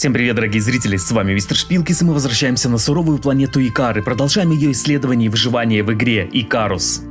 Всем привет, дорогие зрители, с вами Мистер Шпилкис, и мы возвращаемся на суровую планету Икар и продолжаем ее исследование и выживание в игре Икарус.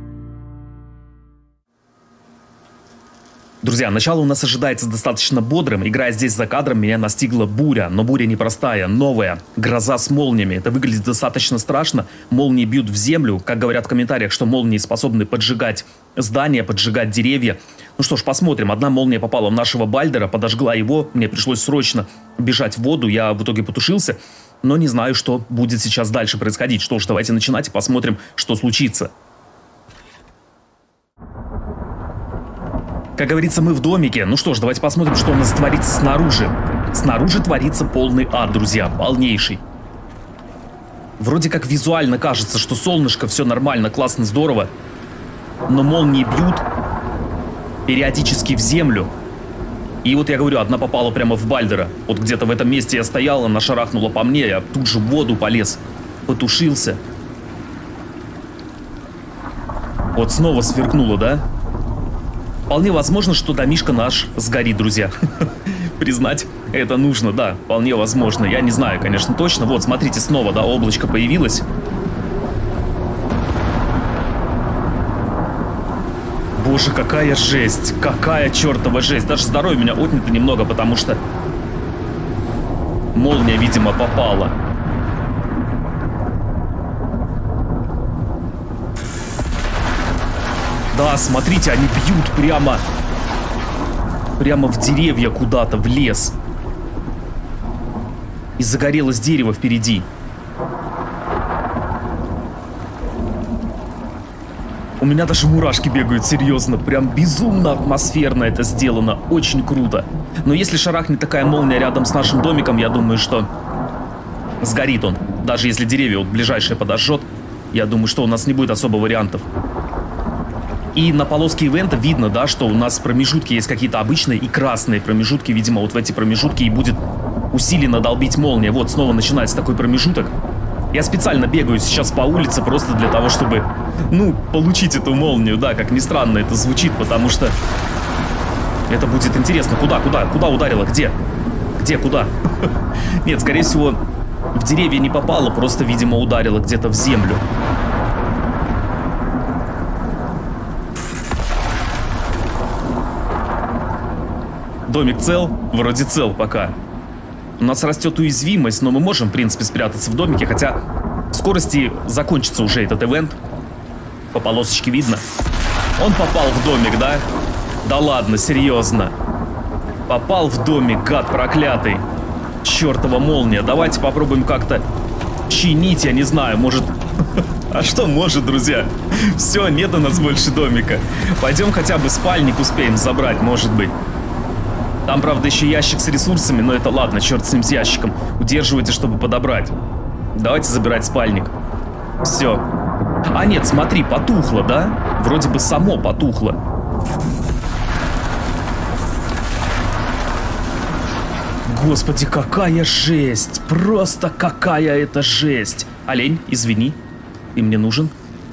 Друзья, начало у нас ожидается достаточно бодрым. Играя здесь за кадром, меня настигла буря, но буря непростая, новая, гроза с молниями. Это выглядит достаточно страшно, молнии бьют в землю, как говорят в комментариях, что молнии способны поджигать здания, поджигать деревья. Ну что ж, посмотрим. Одна молния попала в нашего Бальдера, подожгла его, мне пришлось срочно бежать в воду, я в итоге потушился, но не знаю, что будет сейчас дальше происходить. Что ж, давайте начинать и посмотрим, что случится. Как говорится, мы в домике. Ну что ж, давайте посмотрим, что у нас творится снаружи. Снаружи творится полный ад, друзья, полнейший. Вроде как визуально кажется, что солнышко, все нормально, классно, здорово. Но молнии бьют периодически в землю. И вот я говорю, одна попала прямо в Бальдера. Вот где-то в этом месте я стоял, она шарахнула по мне, я тут же в воду полез, потушился. Вот снова сверкнуло, да? Вполне возможно, что домишко наш сгорит, друзья. Признать это нужно, да, вполне возможно. Я не знаю, конечно, точно. Вот, смотрите, снова, да, облачко появилось. Боже, какая жесть, какая чертова жесть. Даже здоровье у меня отнято немного, потому что молния, видимо, попала. Да, смотрите, они бьют прямо в деревья куда-то, в лес. И загорелось дерево впереди. У меня даже мурашки бегают, серьезно. Прям безумно атмосферно это сделано. Очень круто. Но если шарахнет такая молния рядом с нашим домиком, я думаю, что сгорит он. Даже если деревья вот ближайшее подожжет, я думаю, что у нас не будет особо вариантов. И на полоске ивента видно, да, что у нас промежутки есть какие-то обычные и красные промежутки. Видимо, вот в эти промежутки и будет усиленно долбить молния. Вот снова начинается такой промежуток. Я специально бегаю сейчас по улице просто для того, чтобы, ну, получить эту молнию. Да, как ни странно это звучит, потому что это будет интересно. Куда ударило? Где? Куда? Нет, скорее всего, в деревья не попало, просто, видимо, ударило где-то в землю. Домик цел? Вроде цел пока. У нас растет уязвимость, но мы можем, в принципе, спрятаться в домике, хотя в скорости закончится уже этот ивент. По полосочке видно. Он попал в домик, да? Да ладно, серьезно. Попал в домик, гад проклятый. Чертова молния. Давайте попробуем как-то чинить, я не знаю, может... А что может, друзья? Все, нет у нас больше домика. Пойдем хотя бы спальник успеем забрать, может быть. Там, правда, еще ящик с ресурсами, но это ладно, черт с ним, с ящиком. Удерживайте, чтобы подобрать. Давайте забирать спальник. Все. А нет, смотри, потухло, да? Вроде бы само потухло. Господи, какая жесть! Просто какая это жесть! Олень, извини, ты мне нужен.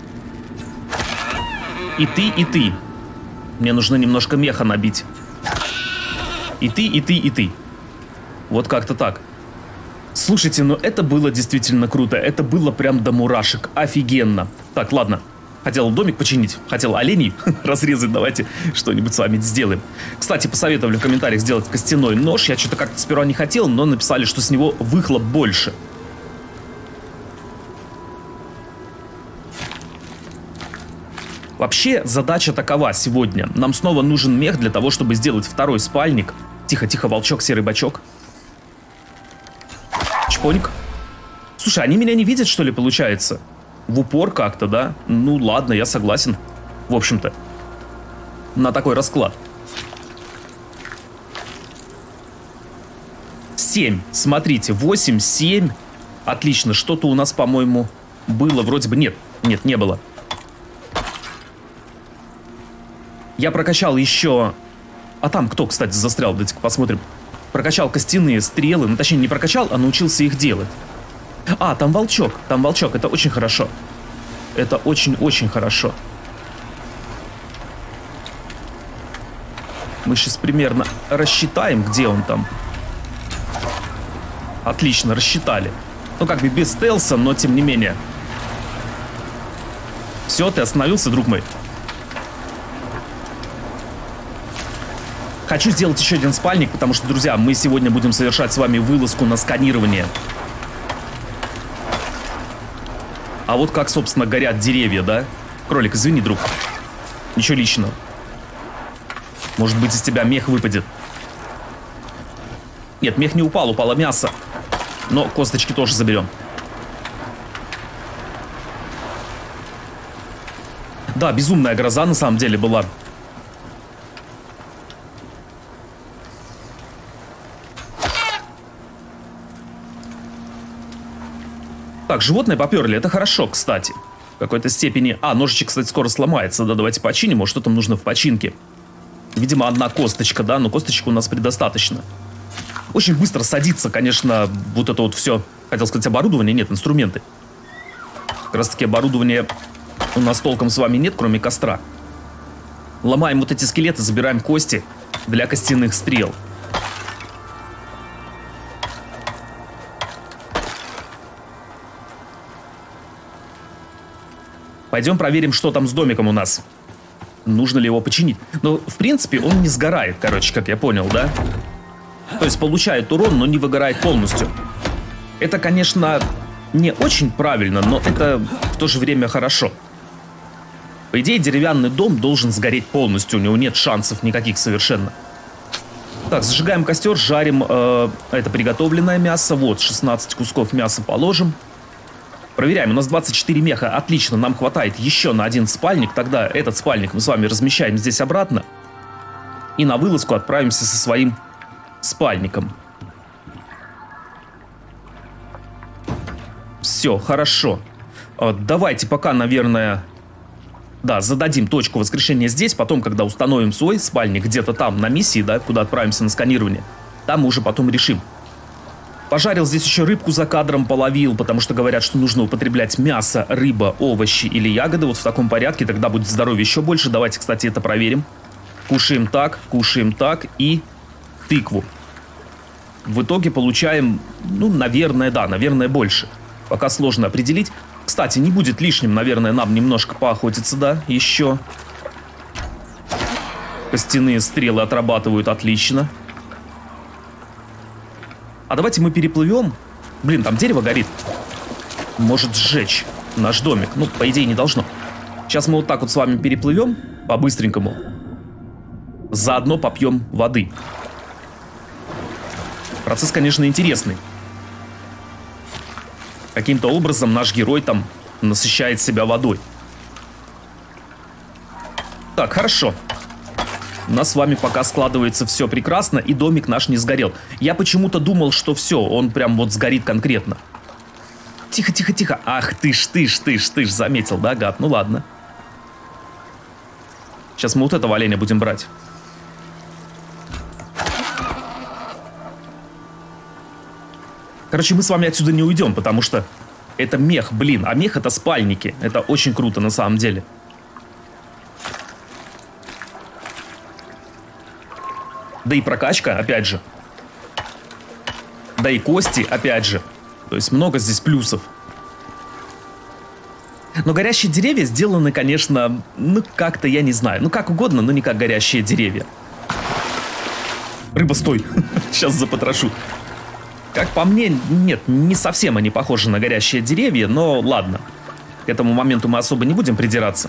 И ты, и ты. Мне нужно немножко меха набить. И ты, и ты, и ты. Вот как-то так. Слушайте, но это было действительно круто. Это было прям до мурашек. Офигенно. Так, ладно. Хотел домик починить. Хотел оленей разрезать. Давайте что-нибудь с вами сделаем. Кстати, посоветовали в комментариях сделать костяной нож. Я что-то как-то сперва не хотел, но написали, что с него выхлоп больше. Вообще, задача такова сегодня. Нам снова нужен мех для того, чтобы сделать второй спальник. Тихо, тихо, волчок, серый бачок. Чпоник. Слушай, они меня не видят, что ли, получается? В упор как-то, да? Ну, ладно, я согласен. В общем-то. На такой расклад. 7. Смотрите, 8, 7. Отлично. Что-то у нас, по-моему, было. Вроде бы нет. Нет, не было. Я прокачал еще... А там кто, кстати, застрял? Давайте-ка посмотрим. Прокачал костяные стрелы. Ну, точнее, не прокачал, а научился их делать. А, там волчок. Там волчок. Это очень хорошо. Это очень-очень хорошо. Мы сейчас примерно рассчитаем, где он там. Отлично, рассчитали. Ну, как бы без стелса, но тем не менее. Все, ты остановился, друг мой? Хочу сделать еще один спальник, потому что, друзья, мы сегодня будем совершать с вами вылазку на сканирование. А вот как, собственно, горят деревья, да? Кролик, извини, друг. Ничего личного. Может быть, из тебя мех выпадет. Нет, мех не упал, упало мясо. Но косточки тоже заберем. Да, безумная гроза на самом деле была. Так, животные поперли, это хорошо, кстати. В какой-то степени... А, ножичек, кстати, скоро сломается. Да, давайте починим, может, что там нужно в починке. Видимо, одна косточка, да, но косточек у нас предостаточно. Очень быстро садится, конечно, вот это вот все. Хотел сказать оборудование, нет, инструменты. Как раз таки оборудования у нас толком с вами нет, кроме костра. Ломаем вот эти скелеты, забираем кости для костяных стрел. Пойдем проверим, что там с домиком у нас. Нужно ли его починить? Но, в принципе, он не сгорает, короче, как я понял, да? То есть получает урон, но не выгорает полностью. Это, конечно, не очень правильно, но это в то же время хорошо. По идее, деревянный дом должен сгореть полностью, у него нет шансов никаких совершенно. Так, зажигаем костер, жарим это приготовленное мясо. Вот, 16 кусков мяса положим. Проверяем, у нас 24 меха, отлично, нам хватает еще на один спальник. Тогда этот спальник мы с вами размещаем здесь обратно. И на вылазку отправимся со своим спальником. Все, хорошо. Давайте пока, наверное... Да, зададим точку воскрешения здесь. Потом, когда установим свой спальник где-то там на миссии, да, куда отправимся на сканирование, там мы уже потом решим. Пожарил здесь еще рыбку за кадром, половил, потому что говорят, что нужно употреблять мясо, рыба, овощи или ягоды. Вот в таком порядке, тогда будет здоровья еще больше. Давайте, кстати, это проверим. Кушаем так и тыкву. В итоге получаем, ну, наверное, да, наверное, больше. Пока сложно определить. Кстати, не будет лишним, наверное, нам немножко поохотиться, да, еще. Костяные стрелы отрабатывают отлично. А давайте мы переплывем. Блин, там дерево горит. Может сжечь наш домик. Ну, по идее, не должно. Сейчас мы вот так вот с вами переплывем по-быстренькому. Заодно попьем воды. Процесс, конечно, интересный. Каким-то образом наш герой там насыщает себя водой. Так, хорошо. У нас с вами пока складывается все прекрасно, и домик наш не сгорел. Я почему-то думал, что все, он прям вот сгорит конкретно. Тихо, тихо, тихо. Ах ты ж, заметил, да, гад? Ну ладно. Сейчас мы вот этого оленя будем брать. Короче, мы с вами отсюда не уйдем, потому что это мех, блин. А мех — это спальники. Это очень круто на самом деле. Да и прокачка, опять же. Да и кости, опять же. То есть много здесь плюсов. Но горящие деревья сделаны, конечно, ну как-то, я не знаю. Ну как угодно, но не как горящие деревья. Рыба, стой. Сейчас запотрошу. Как по мне, нет, не совсем они похожи на горящие деревья, но ладно. К этому моменту мы особо не будем придираться.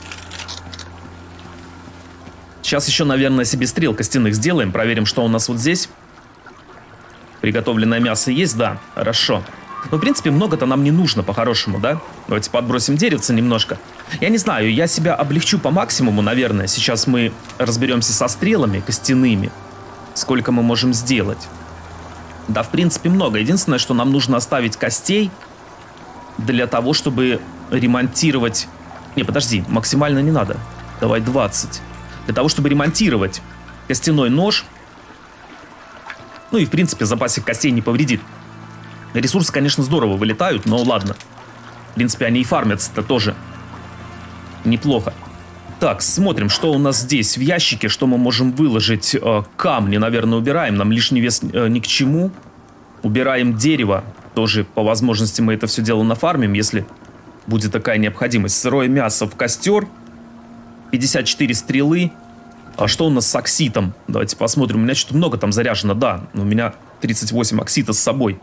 Сейчас еще, наверное, себе стрел костяных сделаем. Проверим, что у нас вот здесь. Приготовленное мясо есть? Да, хорошо. Но, в принципе, много-то нам не нужно, по-хорошему, да? Давайте подбросим деревце немножко. Я не знаю, я себя облегчу по максимуму, наверное. Сейчас мы разберемся со стрелами костяными. Сколько мы можем сделать. Да, в принципе, много. Единственное, что нам нужно оставить костей для того, чтобы ремонтировать... Не, подожди, максимально не надо. Давай 20. Для того, чтобы ремонтировать костяной нож. Ну и, в принципе, запасик костей не повредит. Ресурсы, конечно, здорово вылетают, но ладно. В принципе, они и фармятся-то тоже неплохо. Так, смотрим, что у нас здесь в ящике, что мы можем выложить. Камни, наверное, убираем, нам лишний вес ни к чему. Убираем дерево. Тоже по возможности мы это все дело нафармим, если будет такая необходимость. Сырое мясо в костер. 54 стрелы. А что у нас с окситом? Давайте посмотрим. У меня что-то много там заряжено, да. У меня 38 оксита с собой.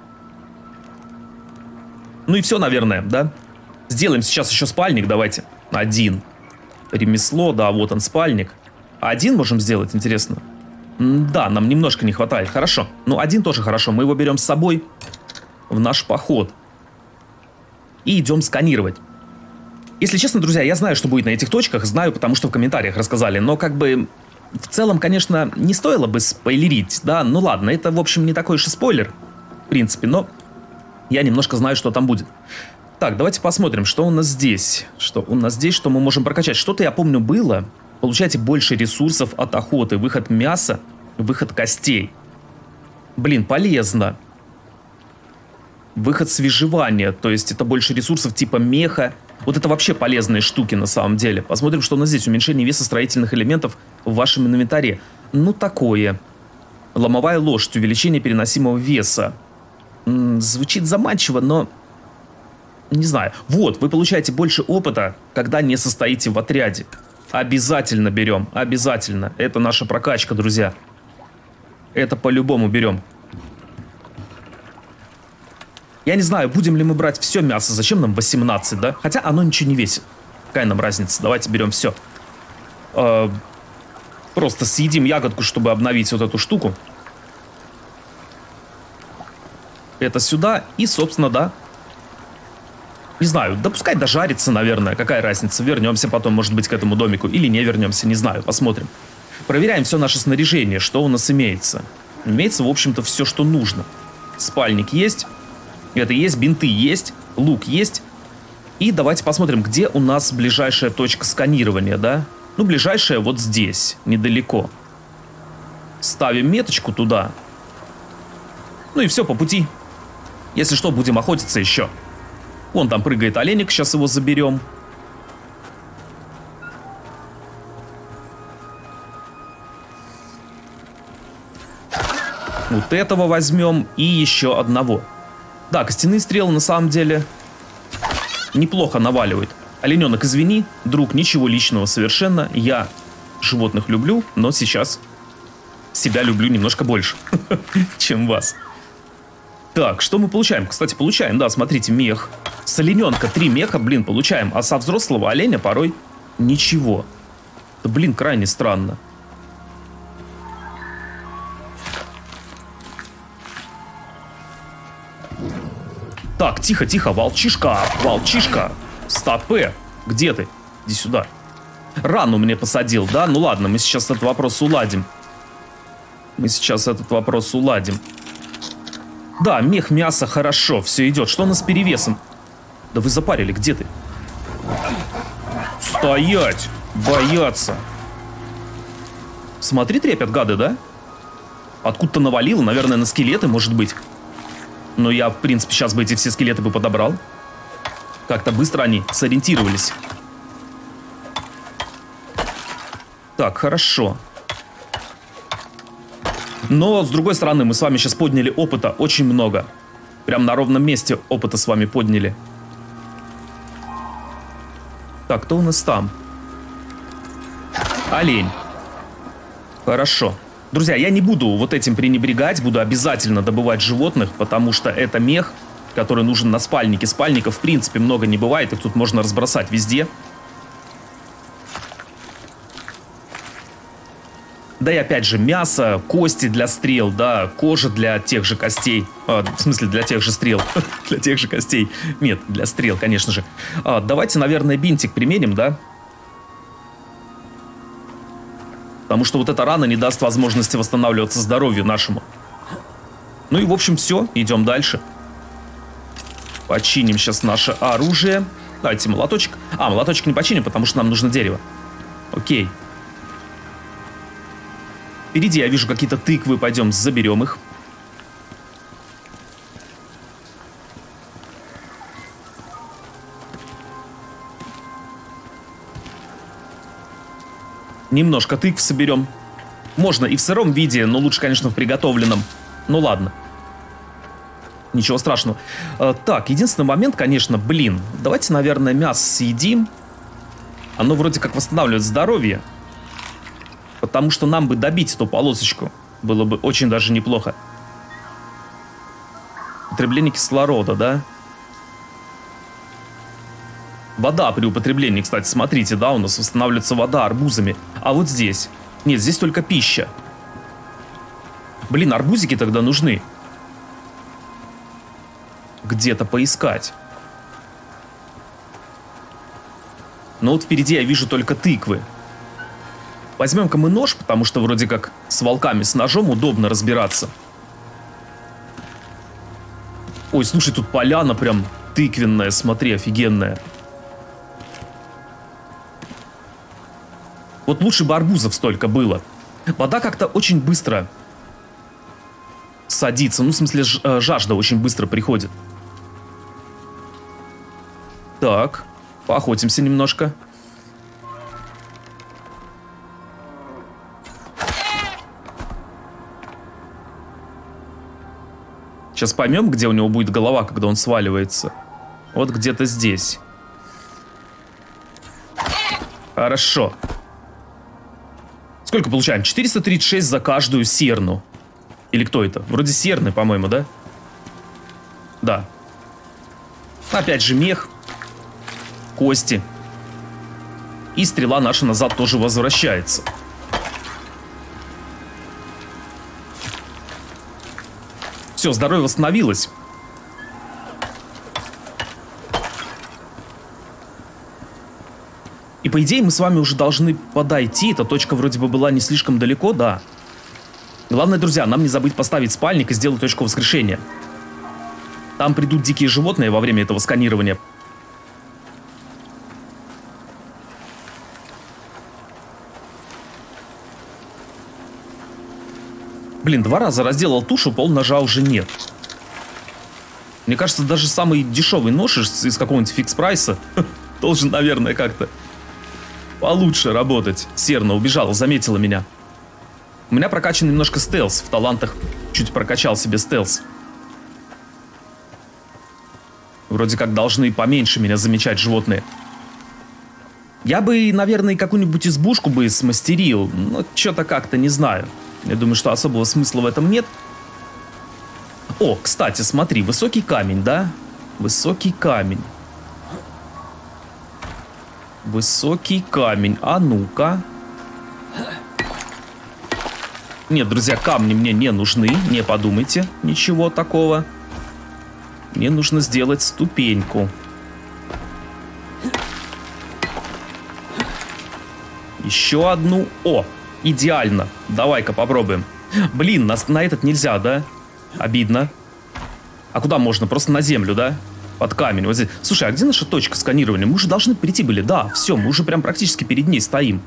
Ну и все, наверное, да? Сделаем сейчас еще спальник, давайте. Один. Ремесло, да, вот он спальник. А один можем сделать, интересно? Да, нам немножко не хватает, хорошо. Ну, один тоже хорошо, мы его берем с собой в наш поход. И идем сканировать. Если честно, друзья, я знаю, что будет на этих точках, знаю, потому что в комментариях рассказали. Но как бы в целом, конечно, не стоило бы спойлерить, да? Ну ладно, это, в общем, не такой уж и спойлер, в принципе, но я немножко знаю, что там будет. Так, давайте посмотрим, что у нас здесь. Что у нас здесь, что мы можем прокачать. Что-то, я помню, было. Получаете больше ресурсов от охоты. Выход мяса, выход костей. Блин, полезно. Выход с выживания. То есть это больше ресурсов типа меха. Вот это вообще полезные штуки на самом деле. Посмотрим, что у нас здесь. Уменьшение веса строительных элементов в вашем инвентаре. Ну, такое. Ломовая лошадь. Увеличение переносимого веса. Звучит заманчиво, но... Не знаю. Вот, вы получаете больше опыта, когда не состоите в отряде. Обязательно берем, обязательно. Это наша прокачка, друзья. Это по-любому берем. Я не знаю, будем ли мы брать все мясо. Зачем нам 18, да? Хотя оно ничего не весит. Какая нам разница? Давайте берем все. Просто съедим ягодку, чтобы обновить вот эту штуку. Это сюда и, собственно, да. Не знаю, да пускай дожарится, наверное. Какая разница? Вернемся потом, может быть, к этому домику. Или не вернемся, не знаю, посмотрим. Проверяем все наше снаряжение, что у нас имеется. Имеется, в общем-то, все, что нужно. Спальник есть. Это есть, бинты есть. Лук есть. И давайте посмотрим, где у нас ближайшая точка сканирования, да? Ну, ближайшая вот здесь, недалеко. Ставим меточку туда. Ну и все, по пути. Если что, будем охотиться еще. Вон там прыгает оленик, сейчас его заберем. Вот этого возьмем и еще одного. Да, костяные стрелы на самом деле неплохо наваливают. Олененок, извини, друг, ничего личного совершенно. Я животных люблю, но сейчас себя люблю немножко больше, чем вас. Так, что мы получаем? Кстати, получаем, да, смотрите, мех. С олененка 3 меха, блин, получаем. А со взрослого оленя порой ничего. Это, блин, крайне странно. Так, тихо, тихо, волчишка, волчишка. Стопэ, где ты? Иди сюда. Рану мне посадил, да? Ну ладно, мы сейчас этот вопрос уладим. Мы сейчас этот вопрос уладим. Да, мех, мясо, хорошо, все идет. Что у нас с перевесом? Да вы запарили, где ты? Стоять! Бояться! Смотри, трепят гады, да? Откуда-то навалило, наверное, на скелеты, может быть. Но я, в принципе, сейчас бы эти все скелеты бы подобрал. Как-то быстро они сориентировались. Так, хорошо. Но, с другой стороны, мы с вами сейчас подняли опыта очень много. Прям на ровном месте опыта с вами подняли. Так, кто у нас там? Олень. Хорошо. Друзья, я не буду вот этим пренебрегать, буду обязательно добывать животных, потому что это мех, который нужен на спальнике. Спальников, в принципе, много не бывает, их тут можно разбросать везде. Да и опять же, мясо, кости для стрел, да, кожа для тех же костей. В смысле, для тех же стрел. Для тех же костей. Нет, для стрел, конечно же. Давайте, наверное, бинтик применим, да? Потому что вот эта рана не даст возможности восстанавливаться здоровью нашему. Ну и, в общем, все. Идем дальше. Починим сейчас наше оружие. Давайте молоточек. Молоточек не починим, потому что нам нужно дерево. Окей. Впереди я вижу какие-то тыквы. Пойдем, заберем их. Немножко тыкв соберем. Можно и в сыром виде, но лучше, конечно, в приготовленном. Ну ладно. Ничего страшного. Так, единственный момент, конечно, блин. Давайте, наверное, мясо съедим. Оно вроде как восстанавливает здоровье. Потому что нам бы добить эту полосочку. Было бы очень даже неплохо. Употребление кислорода, да? Вода при употреблении, кстати, смотрите, да, у нас восстанавливается вода арбузами. А вот здесь. Нет, здесь только пища. Блин, арбузики тогда нужны. Где-то поискать. Но вот впереди я вижу только тыквы. Возьмем-ка мы нож, потому что вроде как с волками с ножом удобно разбираться. Ой, слушай, тут поляна прям тыквенная, смотри, офигенная. Вот лучше бы арбузов столько было. Вода как-то очень быстро садится. Ну, в смысле, жажда очень быстро приходит. Так, поохотимся немножко. Сейчас поймем, где у него будет голова, когда он сваливается. Вот где-то здесь. Хорошо. Сколько получаем? 436 за каждую серну. Или кто это? Вроде серны, по-моему, да? Да. Опять же мех. Кости. И стрела наша назад тоже возвращается. Все, здоровье восстановилось. И по идее мы с вами уже должны подойти. Эта точка вроде бы была не слишком далеко, да. Главное, друзья, нам не забыть поставить спальник и сделать точку воскрешения. Там придут дикие животные во время этого сканирования. Блин, 2 раза разделал тушу, полножа уже нет. Мне кажется, даже самый дешевый нож из какого-нибудь фикс-прайса должен, наверное, как-то получше работать. Серна убежала, заметила меня. У меня прокачан немножко стелс. В талантах чуть прокачал себе стелс. Вроде как должны поменьше меня замечать животные. Я бы, наверное, какую-нибудь избушку бы смастерил. Но что-то как-то не знаю. Я думаю, что особого смысла в этом нет. О, кстати, смотри, высокий камень, да? Высокий камень. Высокий камень. А ну-ка. Нет, друзья, камни мне не нужны. Не подумайте ничего такого. Мне нужно сделать ступеньку. Еще одну. О, идеально. Давай-ка попробуем. Блин, на этот нельзя, да? Обидно. А куда можно? Просто на землю, да? Под камень. Вот здесь. Слушай, а где наша точка сканирования? Мы уже должны прийти были. Да, все, мы уже прям практически перед ней стоим.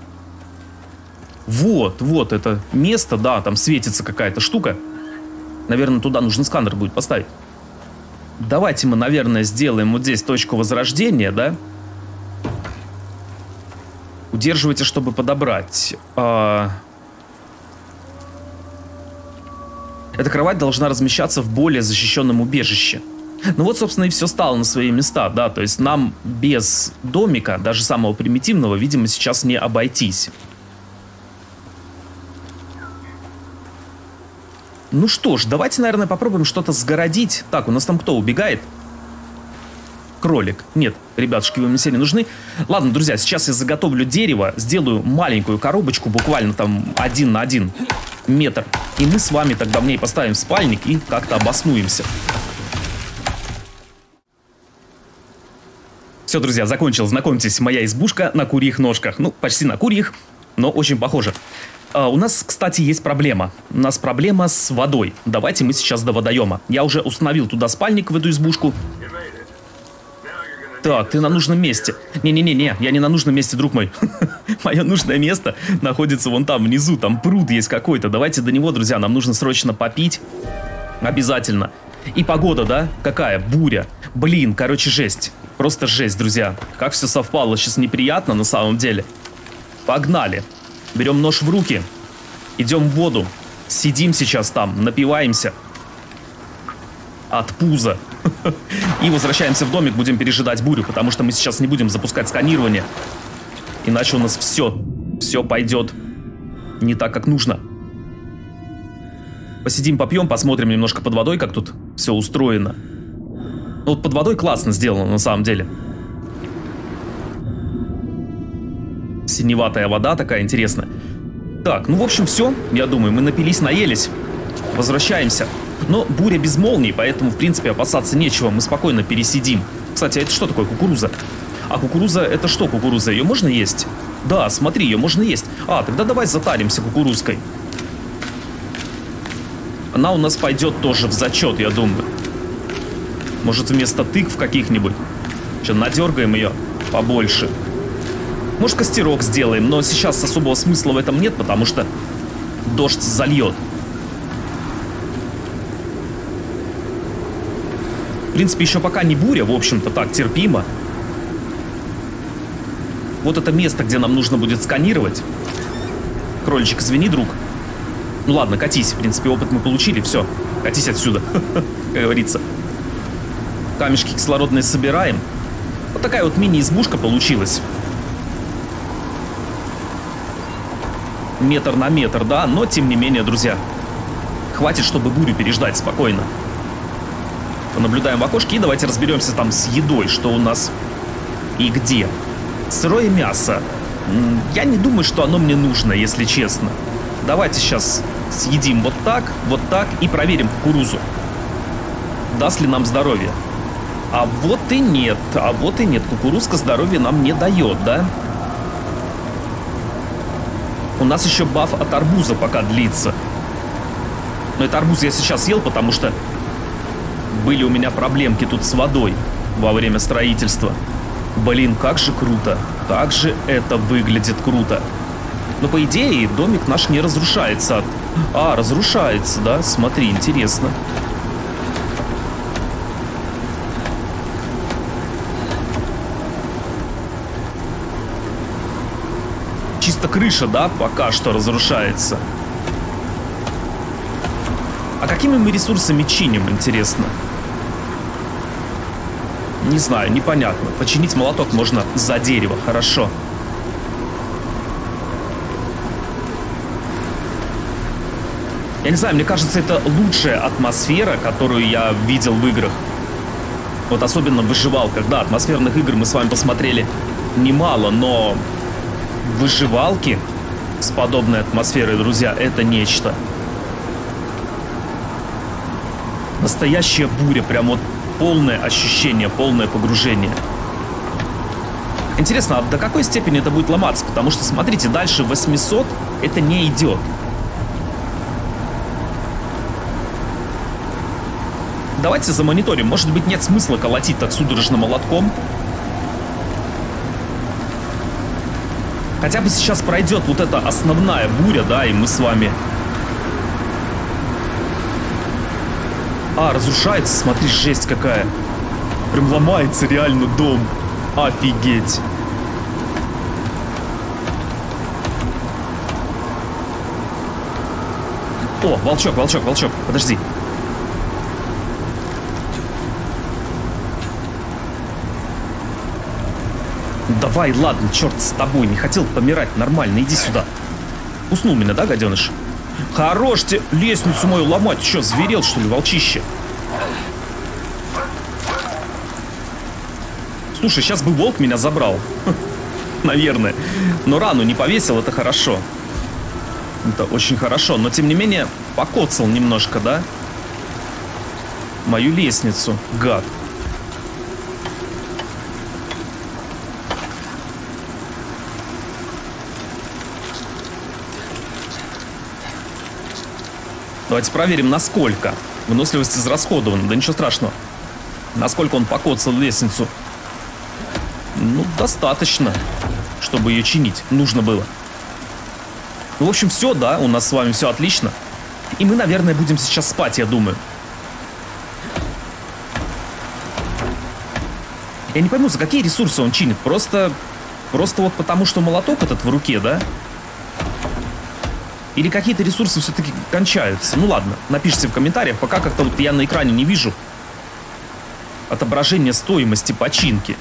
Вот, вот это место, да, там светится какая-то штука. Наверное, туда нужно сканер будет поставить. Давайте мы, наверное, сделаем вот здесь точку возрождения, да? Удерживайте, чтобы подобрать. Эта кровать должна размещаться в более защищенном убежище. Ну вот, собственно, и все стало на свои места, да. То есть нам без домика, даже самого примитивного, видимо, сейчас не обойтись. Ну что ж, давайте, наверное, попробуем что-то сгородить. Так, у нас там кто убегает? Кролик. Нет, ребятушки, вы мне все не нужны. Ладно, друзья, сейчас я заготовлю дерево, сделаю маленькую коробочку, буквально там 1 на 1 метр. И мы с вами тогда в ней поставим спальник и как-то обоснуемся. Все, друзья, закончил. Знакомьтесь, моя избушка на курьих ножках. Ну, почти на курьих, но очень похоже. У нас, кстати, есть проблема. У нас проблема с водой. Давайте мы сейчас до водоема. Я уже установил туда спальник в эту избушку. Так, ты на нужном месте. Не-не-не, я не на нужном месте, друг мой. Мое нужное место находится вон там, внизу. Там пруд есть какой-то. Давайте до него, друзья. Нам нужно срочно попить. Обязательно. И погода, да? Какая? Буря. Блин, короче, жесть. Просто жесть, друзья. Как все совпало. Сейчас неприятно на самом деле. Погнали. Берем нож в руки. Идем в воду. Сидим сейчас там, напиваемся. от пуза. И возвращаемся в домик, будем пережидать бурю, потому что мы сейчас не будем запускать сканирование. Иначе у нас все пойдет не так, как нужно. Посидим, попьем, посмотрим немножко под водой, как тут все устроено. Ну, вот под водой классно сделано, на самом деле. Синеватая вода такая интересная. Так, ну, в общем, все. Я думаю, мы напились, наелись. Возвращаемся. Но буря без молний, поэтому, в принципе, опасаться нечего. Мы спокойно пересидим. Кстати, а это что такое? Кукуруза. А кукуруза, это что кукуруза? Ее можно есть? Да, смотри, ее можно есть. А, тогда давай затаримся кукурузкой. Она у нас пойдет тоже в зачет, я думаю. Может, вместо тыкв каких-нибудь. Сейчас надергаем ее побольше. Может, костерок сделаем, но сейчас особого смысла в этом нет, потому что дождь зальет. В принципе, еще пока не буря, в общем-то, так, терпимо. Вот это место, где нам нужно будет сканировать. Кроличек, извини, друг. Ну ладно, катись, в принципе, опыт мы получили, все. Катись отсюда, как говорится. Камешки кислородные собираем. Вот такая вот мини-избушка получилась. Метр на метр, да, но тем не менее, друзья, хватит, чтобы бурю переждать спокойно. Понаблюдаем в окошке и давайте разберемся там с едой, что у нас и где. Сырое мясо. Я не думаю, что оно мне нужно, если честно. Давайте сейчас съедим вот так и проверим кукурузу. Даст ли нам здоровье? А вот и нет, кукурузка здоровья нам не дает, да? У нас еще баф от арбуза пока длится. Но это арбуз я сейчас ел, потому что были у меня проблемки тут с водой во время строительства. Блин, как же круто. Как же это выглядит круто. Но по идее домик наш не разрушается. А, разрушается, да? Смотри, интересно. Чисто крыша, да, пока что разрушается. А какими мы ресурсами чиним, интересно? Не знаю, непонятно. Починить молоток можно за дерево, хорошо. Я не знаю, мне кажется, это лучшая атмосфера, которую я видел в играх. Вот особенно в выживалках. Да, атмосферных игр мы с вами посмотрели немало, но выживалки с подобной атмосферой, друзья, это нечто. Настоящая буря, прям вот полное ощущение, полное погружение. Интересно, а до какой степени это будет ломаться? Потому что, смотрите, дальше 800 это не идет. Давайте замониторим. Может быть, нет смысла колотить так судорожно молотком. Хотя бы сейчас пройдет вот эта основная буря, да, и мы с вами... А, разрушается, смотри, жесть какая. Прям ломается реально дом. Офигеть. О, волчок, волчок, волчок, подожди. Давай, ладно, черт с тобой, не хотел помирать, нормально, иди сюда. Уснул меня, да, гаденыш? Хорош тебе лестницу мою ломать, что, зверел, что ли, волчище? Слушай, сейчас бы волк меня забрал. Наверное. Но рану не повесил, это хорошо. Это очень хорошо, но тем не менее покоцал немножко, да? Мою лестницу, гад. Давайте проверим, насколько выносливость израсходована. Да ничего страшного. Насколько он покоцал лестницу. Ну, достаточно, чтобы ее чинить. Нужно было. Ну, в общем, все, да, у нас с вами все отлично. И мы, наверное, будем сейчас спать, я думаю. Я не пойму, за какие ресурсы он чинит. Просто вот потому, что молоток этот в руке, да? Или какие-то ресурсы все-таки кончаются? Ну ладно, напишите в комментариях. Пока как-то вот я на экране не вижу, Отображение стоимости починки.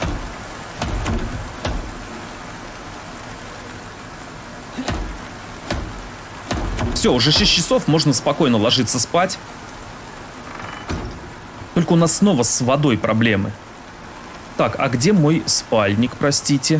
Все, уже 6 часов, можно спокойно ложиться спать. Только у нас снова с водой проблемы. Так, а где мой спальник, простите?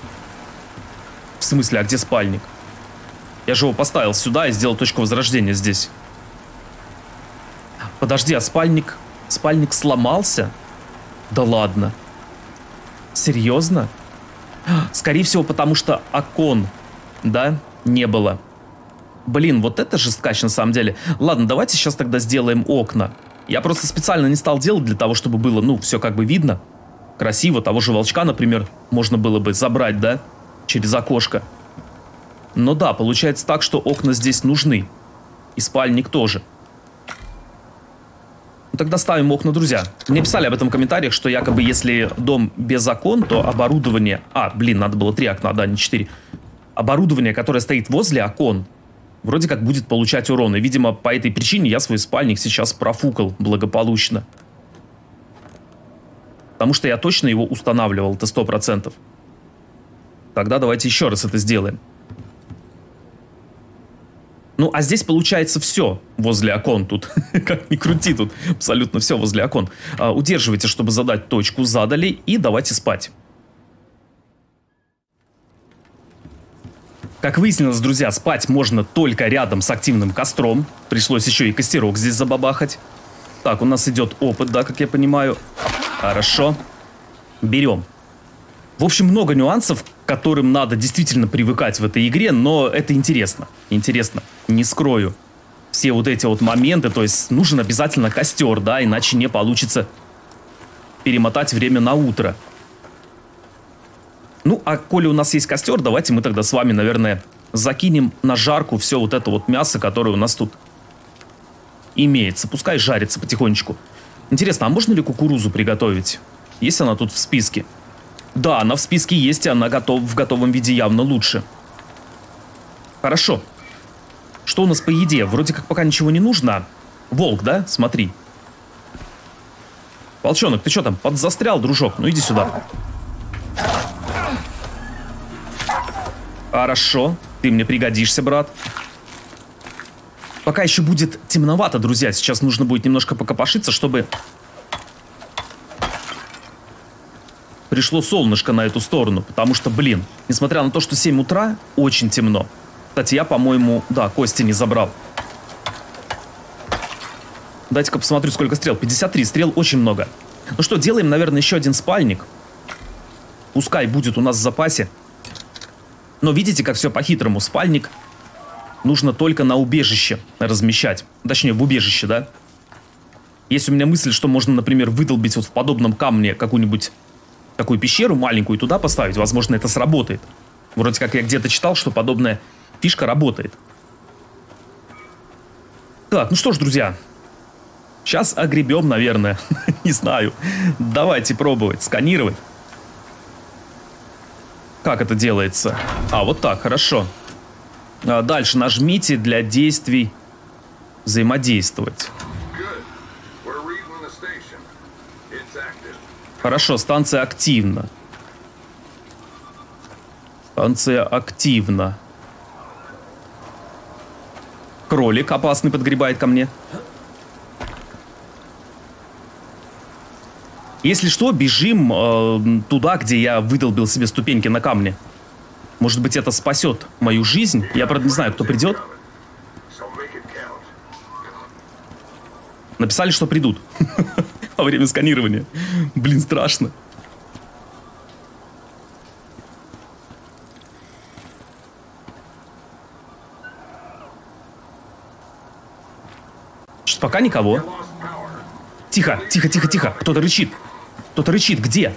В смысле, а где спальник? Я же его поставил сюда и сделал точку возрождения здесь. Подожди, а спальник сломался? Да ладно. Серьезно? Скорее всего, потому что окон, да, не было. Блин, вот это жесткач на самом деле. Ладно, давайте сейчас тогда сделаем окна. Я просто специально не стал делать для того, чтобы было, ну, все как бы видно. Красиво. Того же волчка, например, можно было бы забрать, да, через окошко. Но да, получается так, что окна здесь нужны. И спальник тоже. Ну, тогда ставим окна, друзья. Мне писали об этом в комментариях, что якобы если дом без окон, то оборудование... А, блин, надо было 3 окна, да, не 4. Оборудование, которое стоит возле окон, вроде как будет получать урон. И, видимо, по этой причине я свой спальник сейчас профукал благополучно. Потому что я точно его устанавливал, это 100%. Тогда давайте еще раз это сделаем. Ну, а здесь получается все возле окон тут. Как ни крути, тут абсолютно все возле окон. Удерживайте, чтобы задать точку, задали, и давайте спать. Как выяснилось, друзья, спать можно только рядом с активным костром. Пришлось еще и костерок здесь забабахать. Так, у нас идет опыт, да, как я понимаю. Хорошо. Берем. В общем, много нюансов, к которым надо действительно привыкать в этой игре, но это интересно. Интересно, не скрою. Все вот эти вот моменты, то есть нужен обязательно костер, да, иначе не получится перемотать время на утро. Ну, а коли у нас есть костер, давайте мы тогда с вами, наверное, закинем на жарку все вот это вот мясо, которое у нас тут имеется. Пускай жарится потихонечку. Интересно, а можно ли кукурузу приготовить? Есть она тут в списке? Да, она в списке есть, и она в готовом виде явно лучше. Хорошо. Что у нас по еде? Вроде как пока ничего не нужно. Волк, да? Смотри. Волчонок, ты что там, подзастрял, дружок? Ну иди сюда. Хорошо, ты мне пригодишься, брат. Пока еще будет темновато, друзья. Сейчас нужно будет немножко покопошиться, чтобы пришло солнышко на эту сторону. Потому что, блин, несмотря на то, что 7 утра, очень темно. Кстати, я, по-моему, да, кости не забрал. Дайте-ка посмотрю, сколько стрел. 53 стрел, очень много. Ну что, делаем, наверное, еще один спальник. Пускай будет у нас в запасе. Но видите, как все по-хитрому. Спальник нужно только на убежище размещать. Точнее, в убежище, да? Есть у меня мысль, что можно, например, выдолбить вот в подобном камне какую-нибудь такую пещеру маленькую и туда поставить. Возможно, это сработает. Вроде как я где-то читал, что подобная фишка работает. Так, ну что ж, друзья. Сейчас огребем, наверное. Не знаю. Давайте пробовать, сканировать. Как это делается? А, вот так, хорошо. Дальше нажмите для действий взаимодействовать. Хорошо, станция активна. Станция активна. Кролик опасный подгребает ко мне. Если что, бежим туда, где я выдолбил себе ступеньки на камне. Может быть, это спасет мою жизнь. Я, правда, не знаю, кто придет. Написали, что придут. Во время сканирования. Блин, страшно. Что, пока никого. Тихо, тихо, тихо, тихо. Кто-то рычит. Кто-то рычит. Где?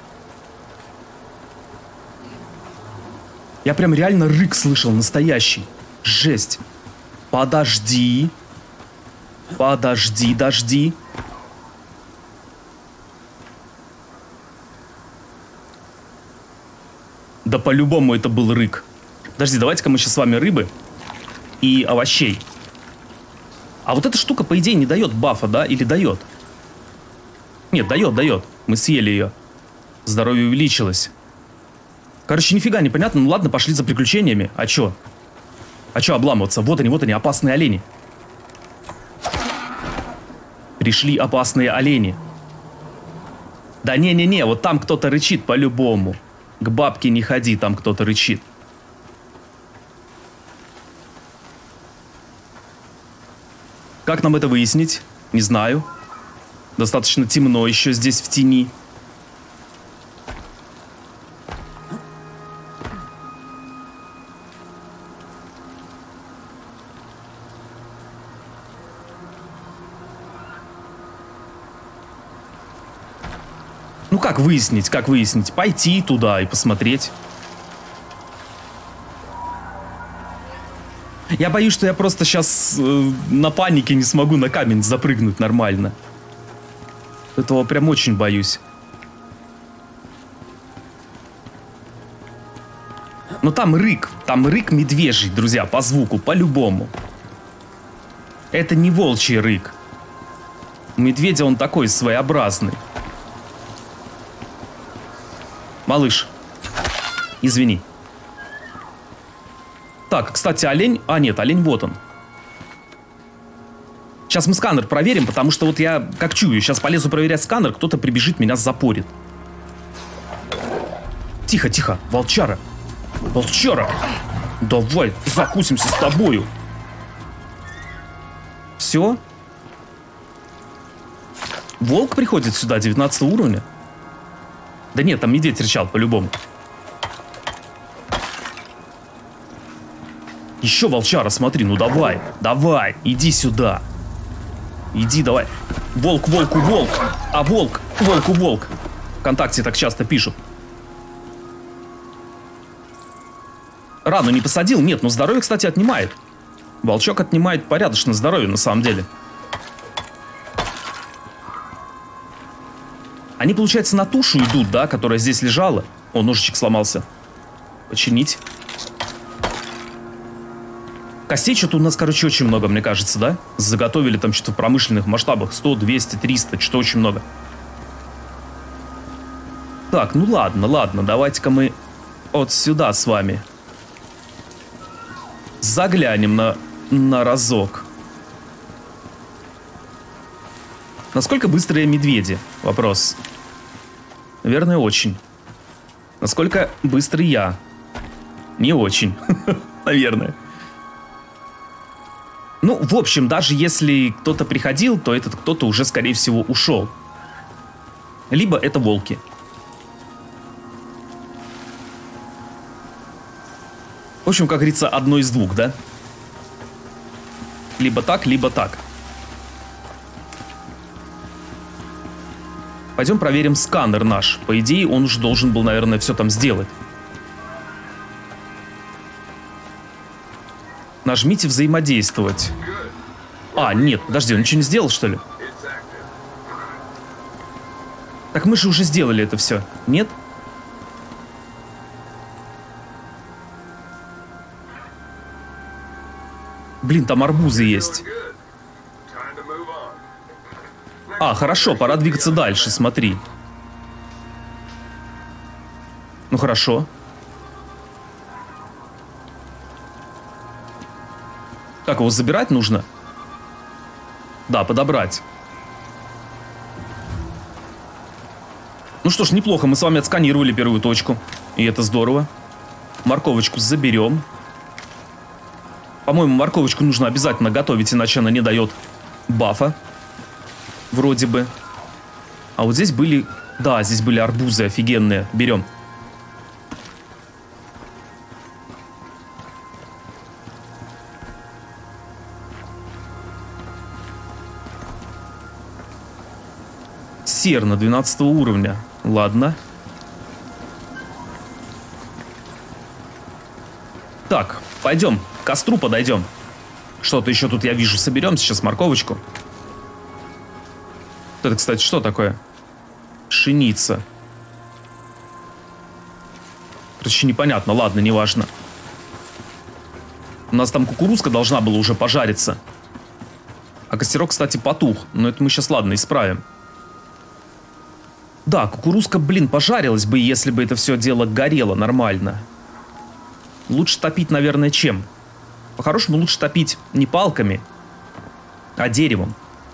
Я прям реально рык слышал, настоящий. Жесть. Подожди. Подожди, дожди. Да по-любому это был рык. Подожди, давайте-ка мы сейчас с вами рыбы и овощей. А вот эта штука, по идее, не дает бафа, да? Или дает? Нет, дает. Мы съели ее. Здоровье увеличилось. Короче, нифига не понятно. Ну ладно, пошли за приключениями. А чё? А чё обламываться? Вот они, опасные олени. Пришли опасные олени. Да не-не-не, вот там кто-то рычит по-любому. К бабке не ходи, там кто-то рычит. Как нам это выяснить? Не знаю. Достаточно темно еще здесь в тени. Ну как выяснить, как выяснить? Пойти туда и посмотреть. Я боюсь, что я просто сейчас на панике не смогу на камень запрыгнуть нормально. Этого прям очень боюсь. Но там рык медвежий, друзья, по звуку, по-любому. Это не волчий рык. У медведя он такой своеобразный. Малыш, извини. Так, кстати, олень... А, нет, олень вот он. Сейчас мы сканер проверим, потому что вот я, как чую, сейчас полезу проверять сканер, кто-то прибежит, меня запорит. Тихо, тихо, волчара. Волчара. Давай, закусимся с тобою. Все? Волк приходит сюда, 19 уровня? Да нет, там медведь рычал, по-любому. Еще волчара, смотри, ну давай, давай, иди сюда. Иди, давай. Волк, волку, волк. А волк, волку, волк. ВКонтакте так часто пишут. Рану не посадил? Нет, но здоровье, кстати, отнимает. Волчок отнимает порядочно здоровье, на самом деле. Они, получается, на тушу идут, да, которая здесь лежала. О, ножичек сломался. Починить. Костей что-то у нас, короче, очень много, мне кажется, да? Заготовили там что-то в промышленных масштабах. 100, 200, 300, что-то очень много. Так, ну ладно, ладно, давайте-ка мы вот сюда с вами заглянем на разок. Насколько быстрые медведи? Вопрос. Наверное, очень. Насколько быстрый я? Не очень. Наверное. Ну, в общем, даже если кто-то приходил, то этот кто-то уже, скорее всего, ушел. Либо это волки. В общем, как говорится, одно из двух, да? Либо так, либо так. Пойдем проверим сканер наш. По идее, он уже должен был, наверное, все там сделать. Нажмите взаимодействовать. А, нет, подожди, он ничего не сделал, что ли? Так мы же уже сделали это все, нет? Блин, там арбузы есть. А, хорошо, пора двигаться дальше, смотри. Ну, хорошо. Как, его забирать нужно? Да, подобрать. Ну что ж, неплохо, мы с вами отсканировали первую точку. И это здорово. Морковочку заберем. По-моему, морковочку нужно обязательно готовить, иначе она не дает бафа. Вроде бы. А вот здесь были... Да, здесь были арбузы офигенные. Берем. Серна 12 уровня. Ладно. Так, пойдем. К костру подойдем. Что-то еще тут я вижу. Соберем сейчас морковочку. Это, кстати, что такое? Пшеница. Короче, непонятно. Ладно, неважно. У нас там кукурузка должна была уже пожариться. А костерок, кстати, потух. Но это мы сейчас, ладно, исправим. Да, кукурузка, блин, пожарилась бы, если бы это все дело горело нормально. Лучше топить, наверное, чем? По-хорошему лучше топить не палками, а деревом.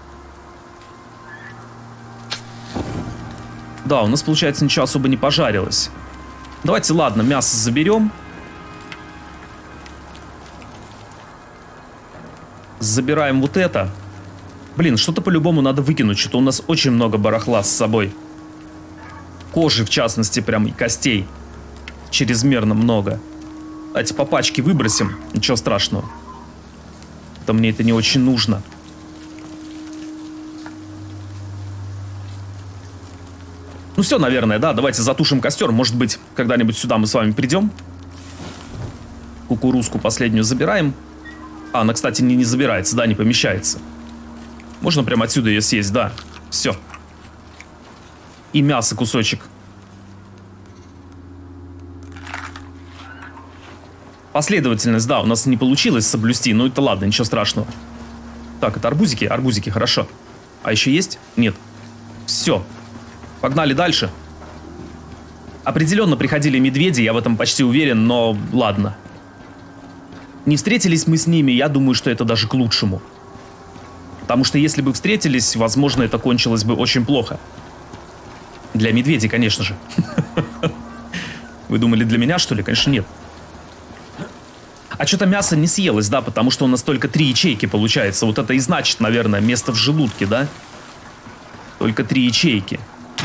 Да, у нас, получается, ничего особо не пожарилось. Давайте, ладно, мясо заберем. Забираем вот это. Блин, что-то по-любому надо выкинуть. Что-то у нас очень много барахла с собой. Кожи, в частности, прям и костей. Чрезмерно много. Давайте по пачке выбросим. Ничего страшного. Это мне это не очень нужно. Ну все, наверное, да. Давайте затушим костер. Может быть, когда-нибудь сюда мы с вами придем. Кукурузку последнюю забираем. А, она, кстати, не забирается, да, не помещается. Можно прямо отсюда ее съесть, да. Все. И мясо кусочек. Последовательность, да, у нас не получилось соблюсти. Ну это ладно, ничего страшного. Так, это арбузики? Арбузики, хорошо. А еще есть? Нет. Все. Погнали дальше. Определенно приходили медведи, я в этом почти уверен, но ладно. Не встретились мы с ними, я думаю, что это даже к лучшему. Потому что если бы встретились, возможно, это кончилось бы очень плохо. Для медведей, конечно же. Вы думали, для меня, что ли? Конечно, нет. А что-то мясо не съелось, да, потому что у нас только 3 ячейки получается. Вот это и значит, наверное, место в желудке, да? Только 3 ячейки.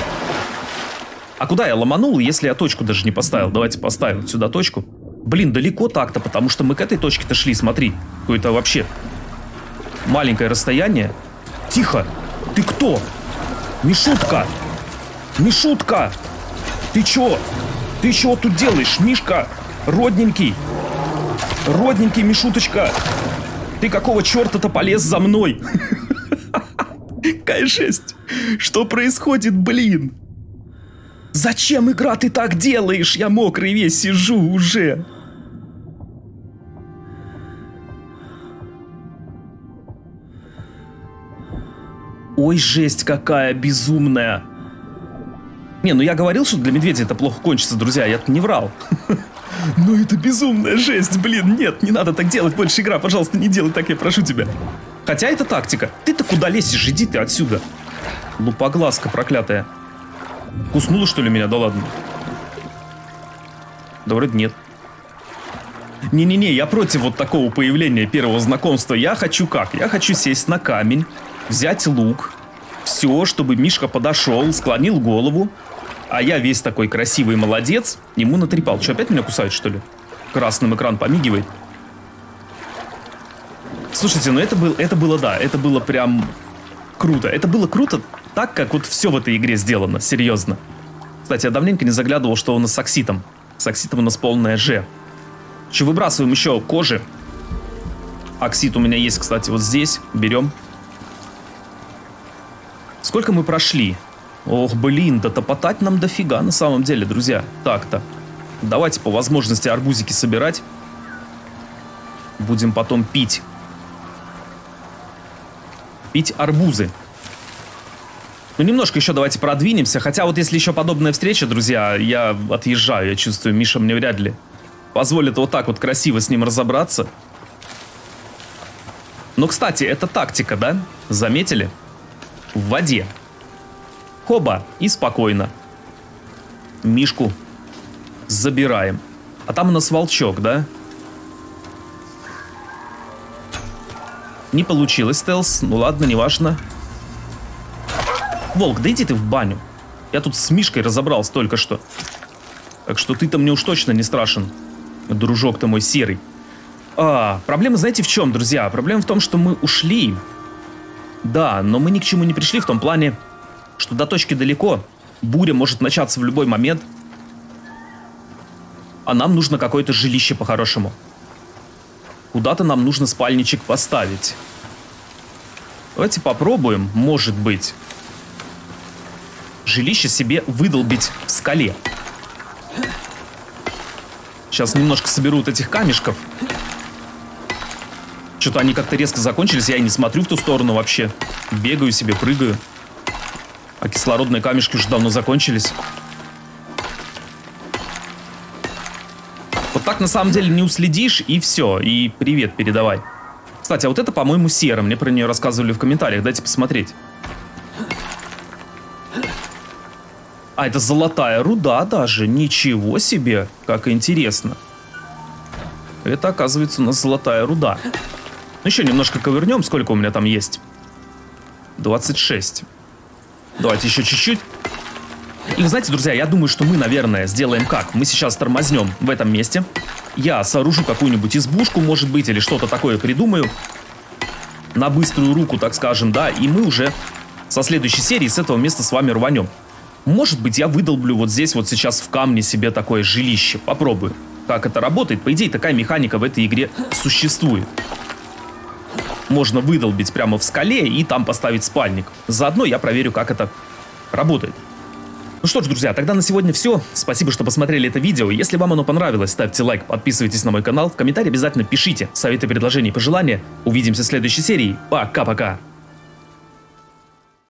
А куда я ломанул, если я точку даже не поставил? Давайте поставим сюда точку. Блин, далеко так-то, потому что мы к этой точке-то шли, смотри. Какое-то вообще маленькое расстояние. Тихо! Ты кто? Мишутка! Мишутка! Ты чё? Ты чего тут делаешь, Мишка? Родненький! Родненький, Мишуточка! Ты какого черта-то полез за мной? Какая жесть! Что происходит, блин? Зачем, игра, ты так делаешь? Я мокрый весь сижу уже. Ой, жесть какая безумная. Не, ну я говорил, что для медведя это плохо кончится, друзья, я-то не врал. Но это безумная жесть, блин, нет, не надо так делать больше, игра, пожалуйста, не делай так, я прошу тебя. Хотя это тактика. Ты-то куда лезешь, иди ты отсюда. Лупоглазка проклятая. Куснула, что ли, меня? Да ладно. Да вроде нет. Не-не-не, я против вот такого появления первого знакомства. Я хочу как? Я хочу сесть на камень, взять лук. Все, чтобы Мишка подошел, склонил голову. А я весь такой красивый молодец. Ему натрепал. Что, опять меня кусают, что ли? Красным экран помигивает. Слушайте, ну это было, да, это было прям круто. Это было круто так, как вот все в этой игре сделано, серьезно. Кстати, я давненько не заглядывал, что у нас с окситом. С окситом у нас полное Ж. Еще выбрасываем еще кожи. Оксид у меня есть, кстати, вот здесь. Берем. Сколько мы прошли? Ох, блин, да топотать нам дофига на самом деле, друзья. Так-то. Давайте по возможности арбузики собирать. Будем потом пить. Пить арбузы. Ну, немножко еще давайте продвинемся. Хотя вот если еще подобная встреча, друзья, я отъезжаю. Я чувствую, Миша мне вряд ли позволит вот так вот красиво с ним разобраться. Но, кстати, это тактика, да? Заметили? В воде. Хоба, и спокойно. Мишку забираем. А там у нас волчок, да? Не получилось, стелс. Ну ладно, неважно. Волк, да иди ты в баню. Я тут с Мишкой разобрался только что. Так что ты-то мне уж точно не страшен. Дружок-то мой серый. Проблема, знаете, в чем, друзья? Проблема в том, что мы ушли. Да, но мы ни к чему не пришли в том плане, что до точки далеко. Буря может начаться в любой момент. А нам нужно какое-то жилище по-хорошему. Куда-то нам нужно спальничек поставить. Давайте попробуем, может быть, жилище себе выдолбить в скале. Сейчас немножко соберу вот этих камешков. Что-то они как-то резко закончились, я и не смотрю в ту сторону вообще. Бегаю себе, прыгаю. А кислородные камешки уже давно закончились. Вот так на самом деле не уследишь, и все. И привет передавай. Кстати, а вот это, по-моему, сера. Мне про нее рассказывали в комментариях. Дайте посмотреть. А, это золотая руда даже. Ничего себе. Как интересно. Это, оказывается, у нас золотая руда. Ну, еще немножко ковырнем. Сколько у меня там есть? 26. Давайте еще чуть-чуть. И, знаете, друзья, я думаю, что мы, наверное, сделаем как? Мы сейчас тормознем в этом месте. Я сооружу какую-нибудь избушку, может быть, или что-то такое придумаю. На быструю руку, так скажем, да. И мы уже со следующей серии с этого места с вами рванем. Может быть, я выдолблю вот здесь вот сейчас в камне себе такое жилище. Попробую, как это работает. По идее, такая механика в этой игре существует. Можно выдолбить прямо в скале и там поставить спальник. Заодно я проверю, как это работает. Ну что ж, друзья, тогда на сегодня все. Спасибо, что посмотрели это видео. Если вам оно понравилось, ставьте лайк, подписывайтесь на мой канал. В комментарии обязательно пишите советы, предложения и пожелания. Увидимся в следующей серии. Пока-пока.